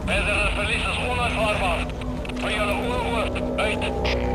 Verder verlies is onaanvaardbaar. Van jullie oor uit.